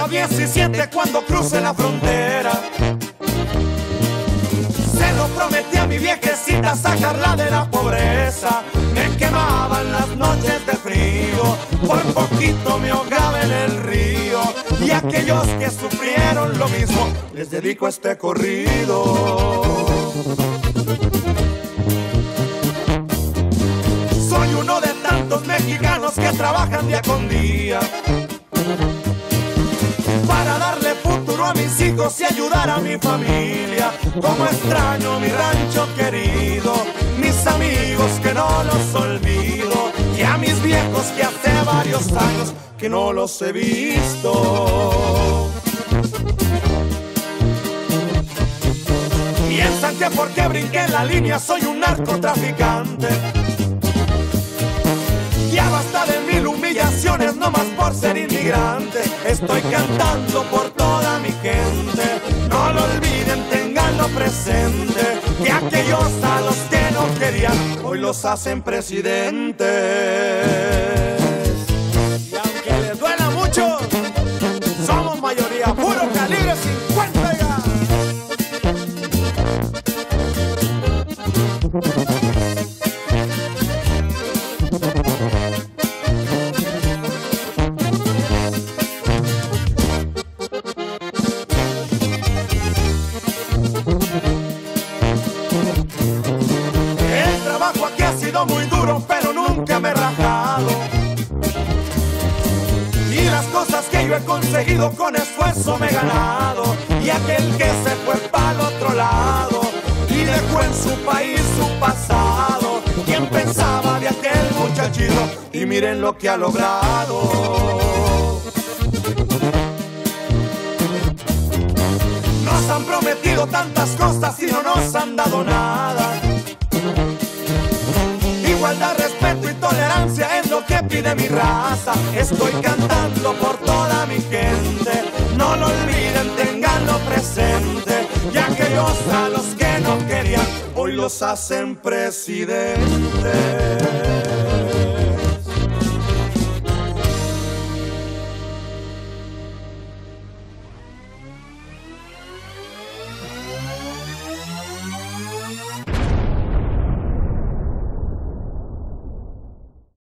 día 17 cuando cruce la frontera. Se lo prometí a mi viejecita, sacarla de la pobreza. Me quemaban las noches de frío, por poquito me ahogaba en el río. Y a aquellos que sufrieron lo mismo, les dedico este corrido. Soy uno de tantos mexicanos que trabajan día con día para darle futuro a mis hijos y ayudar a mi familia. Como extraño mi rancho querido, mis amigos que no los olvido, y a mis viejos que hace varios años que no los he visto. Piensan que porque brinqué la línea soy un narcotraficante. Ya basta de mil humillaciones, no más por ser inmigrante. Estoy cantando por toda mi gente. No lo olviden, tenganlo presente, que aquellos a los que no querían hoy los hacen presidentes. Y aunque les duela mucho, somos mayoría, puro calibre 50 ya. Muy duro, pero nunca me he rajado. Y las cosas que yo he conseguido con esfuerzo me he ganado. Y aquel que se fue para el otro lado y dejó en su país su pasado, ¿quién pensaba de aquel muchachito? Y miren lo que ha logrado. Nos han prometido tantas cosas y no nos han dado nada. Igualdad, respeto y tolerancia es lo que pide mi raza. Estoy cantando por toda mi gente. No lo olviden, tenganlo presente, ya que aquellos a los que no querían hoy los hacen presidentes.